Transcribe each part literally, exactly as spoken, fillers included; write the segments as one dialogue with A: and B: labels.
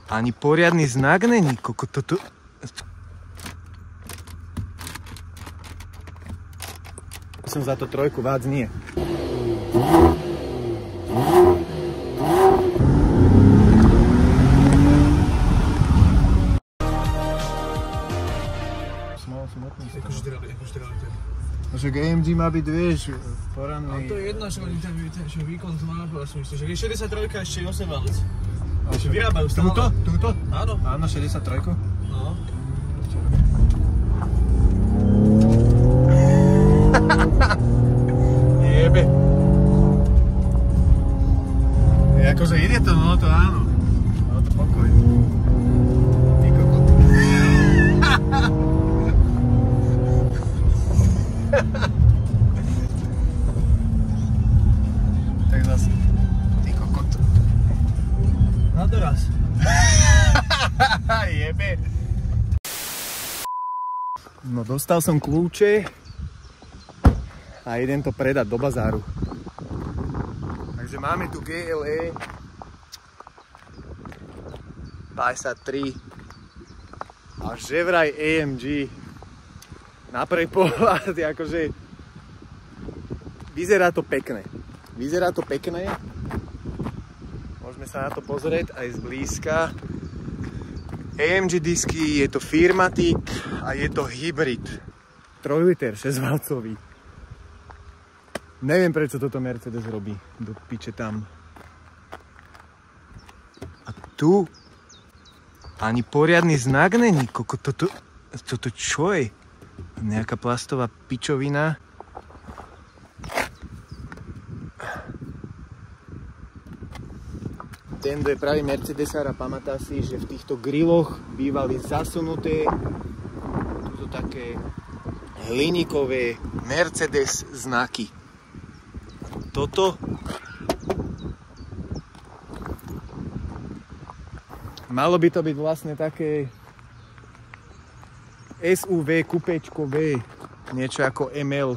A: Ani poriadny znak není, koko toto... Som za to trojku, vác nie.
B: Akože teda, akože teda,
A: Však á em gé má byť, vieš, poranný...
B: ale to je jedno, že oni tam že výkon to má, ja som myslel, že je šesťdesiattri ešte osem válec. Že vyrábajú stále.
A: Túto? Túto?
B: Áno.
A: Áno, šesťdesiattri.
B: No.
A: Jebe. Je akože ide to, no to áno. No to pokoj. Ty kokot. Tak zase. Ty kokot.
B: Na doraz.
A: Jebe. No dostal som kľúče a idem to predať do bazáru. Takže máme tu gé el é päťdesiattri a že vraj á em gé na prvý pohľad, akože vyzerá to pekné. Vyzerá to pekné. Môžeme sa na to pozrieť aj zblízka. á em gé disky, je to Firmatic a je to hybrid. tri liter, šesťvalcový. Neviem, prečo toto Mercedes robí. Do piče tam. A tu ani poriadny znak není. Koko, toto, toto čo je? Nejaká plastová pičovina. Ten, kto je pravý Mercedesár a pamätá si, že v týchto griloch bývali zasunuté túto také hliníkové Mercedes znaky. Toto malo by to byť vlastne také es ú vé, kupečkové, niečo ako em el.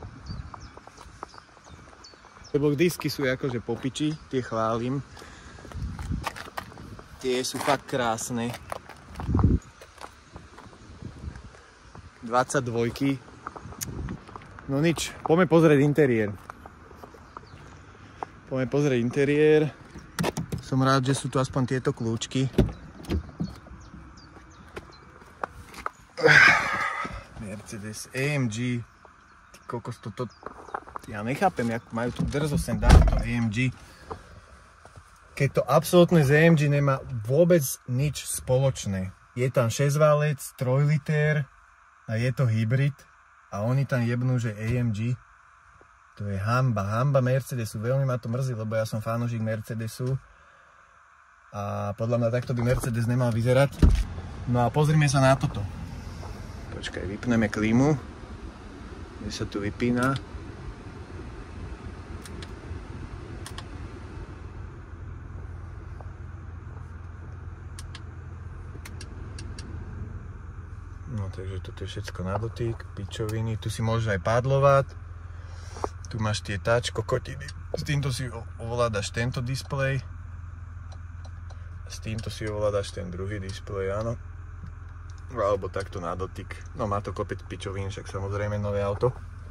A: Lebo disky sú akože popiči, tie chválim. Tie sú fakt krásne. dvadsaťdva. No nič, poďme pozrieť interiér. Poďme pozrieť interiér. Som rád, že sú tu aspoň tieto kľúčky. Mercedes á em gé. Ty kokos, toto... Ja nechápem, jak majú tu drzo sem dať to á em gé. Keď to absolútne z á em gé nemá vôbec nič spoločné. Je tam šesťvalec, tri liter a je to hybrid. A oni tam jebnú, že á em gé. To je hamba, hamba Mercedesu. Veľmi ma to mrzí, lebo ja som fanúšik Mercedesu. A podľa mňa takto by Mercedes nemal vyzerať. No a pozrime sa na toto. Počkaj, vypneme klímu. Kde sa tu vypína. No takže toto je všetko na dotyk, pičoviny. Tu si môžeš aj pádlovať. Tu máš tie touch kokotiny. S týmto si ovládaš tento displej. S týmto si ovládaš ten druhý displej, áno. Alebo takto na dotyk. No má to kopec pičovín, však samozrejme nové auto.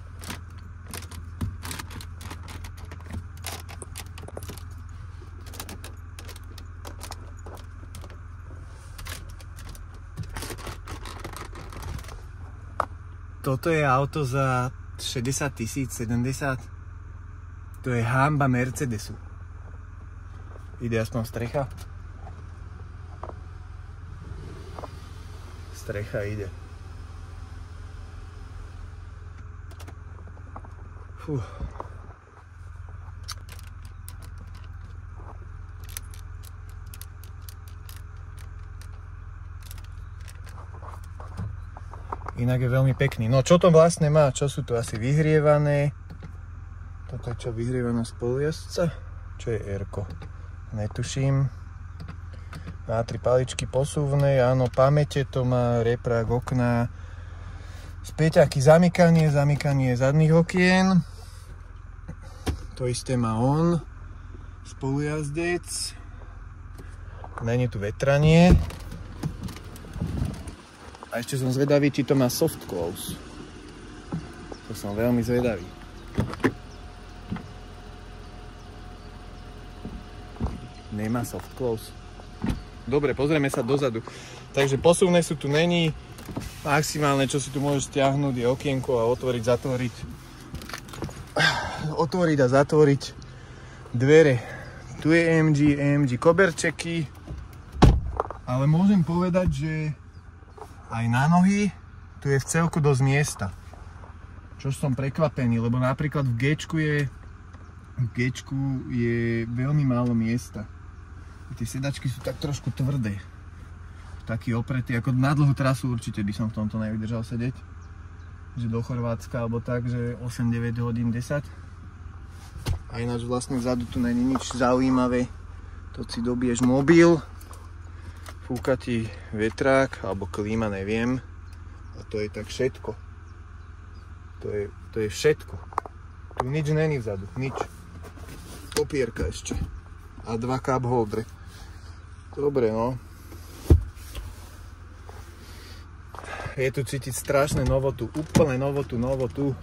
A: Toto je auto za šesťdesiat tisíc, sedemdesiat. To je hamba Mercedesu. Ide aspoň strecha. Strecha ide. Fú. Inak je veľmi pekný. No čo to vlastne má? Čo sú tu asi vyhrievané? Toto je čo, vyhrievaná spolujazdca? Čo je erko? Netuším. Má tri paličky posuvné, áno, pamäte to má, reprák okna, späťaky, zamykanie, zamykanie zadných okien. To isté má on, spolujazdec. Není tu vetranie. A ešte som zvedavý, či to má soft close. To som veľmi zvedavý. Nemá soft close. Dobre, pozrieme sa dozadu. Takže posuvné sú tu není. Maximálne, čo si tu môžeš stiahnuť, je okienko a otvoriť, zatvoriť. Otvoriť a zatvoriť dvere. Tu je é em gé, é em gé koberčeky. Ale môžem povedať, že aj na nohy tu je v celku dosť miesta. Čo som prekvapený, lebo napríklad v G-čku je, v G-čku je veľmi málo miesta. Tie sedačky sú tak trošku tvrdé. Taký opretý, ako na dlhú trasu určite by som v tomto nevydržal sedieť. Že do Chorvátska, alebo tak, že osem deväť hodín, desať. A ináč vlastne vzadu tu není nič zaujímavé. To si dobiješ mobil, fúka ti vetrák, alebo klíma, neviem. A to je tak všetko. To je, to je všetko. Tu nič není vzadu, nič. Popierka ešte. A dva cup holdre. Dobre, no. Je tu cítiť strašné novotu, úplne novotu, novotu.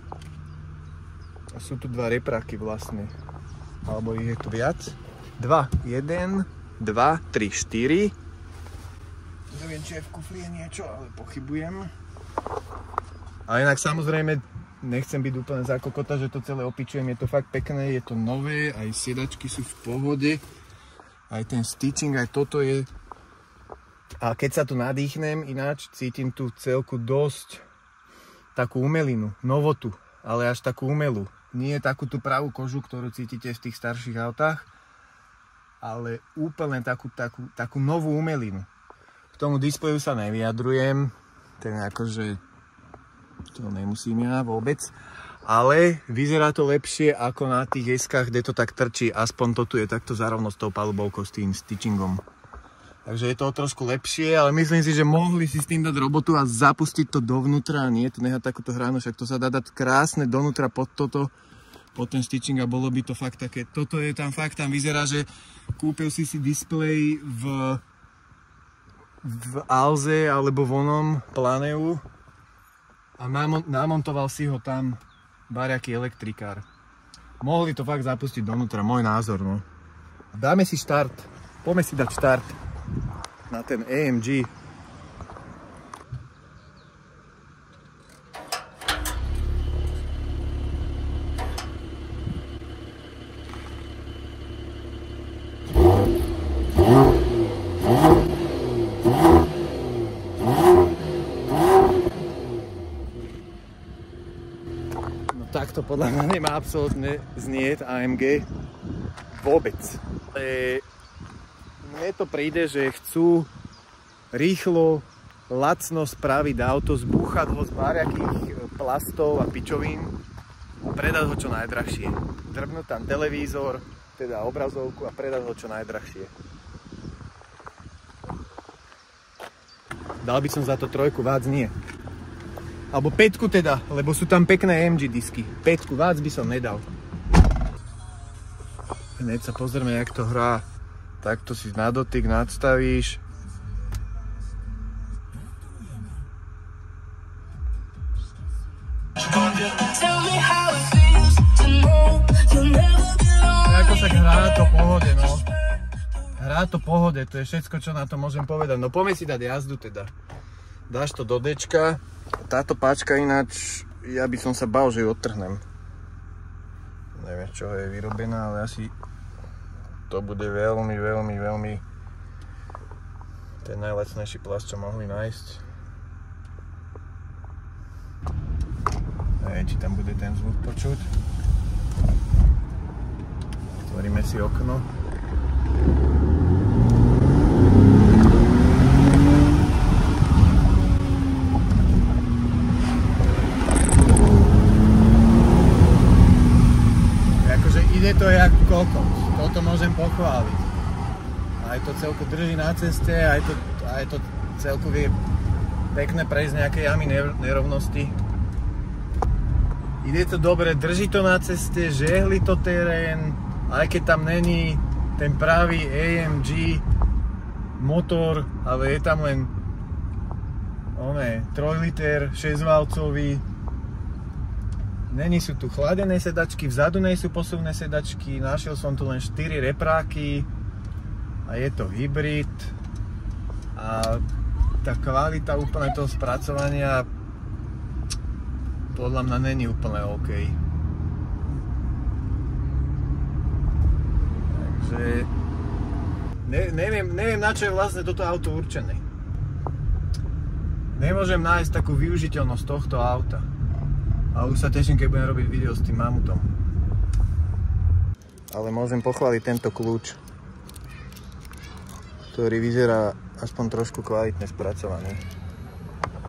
A: A sú tu dva repráky vlastne. Alebo ich je tu viac. Dva, jeden, dva, tri, štyri. Neviem, či je v kufri je niečo, ale pochybujem. A inak samozrejme, nechcem byť úplne za kokota, že to celé opičujem. Je to fakt pekné, je to nové, aj siedačky sú v pohode. Aj ten stitching, aj toto je. A keď sa tu nadýchnem, ináč cítim tu celku dosť takú umelinu, novotu, ale až takú umelú. Nie takú tú pravú kožu, ktorú cítite v tých starších autách, ale úplne takú, takú, takú novú umelinu. K tomu displeju sa nevyjadrujem, ten akože to nemusím ja vôbec. Ale vyzerá to lepšie ako na tých eskách, kde to tak trčí. Aspoň to tu je takto zarovno s tou palubovkou, s tým stitchingom. Takže je to trošku lepšie, ale myslím si, že mohli si s tým dať robotu a zapustiť to dovnútra. Nie to nehať takúto hranu, však to sa dá dať krásne donútra pod toto, pod ten stitching a bolo by to fakt také. Toto je tam fakt, tam vyzerá, že kúpil si si displej v, v Alze alebo v onom Planeu a namontoval si ho tam bariaký elektrikár. Mohli to fakt zapustiť donútra, môj názor, no. Dáme si štart, poďme si dať štart na ten é em gé. Takto podľa mňa nemá absolútne znieť á em gé vôbec. E, mne to príde, že chcú rýchlo, lacno spraviť auto, zbúchať ho z báriakých plastov a pičovín a predať ho čo najdrahšie. Drbnúť tam televízor, teda obrazovku a predať ho čo najdrahšie. Dal by som za to trojku, vác nie. Alebo päťku teda, lebo sú tam pekné é em gé disky. Päťku, vác by som nedal. Hneď sa pozrieme, jak to hrá. Takto si na dotyk nadstavíš. Ako sa hrá to pohode, no. Hrá to pohode, to je všetko, čo na to môžem povedať. No poďme si dať jazdu teda. Dáš to do Dčka. Táto páčka ináč, ja by som sa bál, že ju odtrhnem. Neviem, čo je vyrobená, ale asi to bude veľmi, veľmi, veľmi ten najlacnejší plast, čo mohli nájsť. Neviem, či tam bude ten zvuk počuť. Otvoríme si okno. Ide to jak kokos, toto môžem pochváliť. Aj to celku drží na ceste, aj to, aj to celku vie pekne prejsť nejaké jamy nerovnosti. Ide to dobre, drží to na ceste, žehli to terén, aj keď tam není ten pravý á em gé motor, ale je tam len oné, tri liter, šesťvalcový. Není sú tu chladené sedačky, vzadu nie sú posuvné sedačky, našiel som tu len štyri repráky a je to hybrid a tá kvalita úplne toho spracovania podľa mňa není úplne OK. Takže ne, neviem, neviem na čo je vlastne toto auto určené. Nemôžem nájsť takú využiteľnosť tohto auta. A už sa teším, keď budem robiť video s tým mamutom. Ale môžem pochváliť tento kľúč, ktorý vyzerá aspoň trošku kvalitne spracovaný.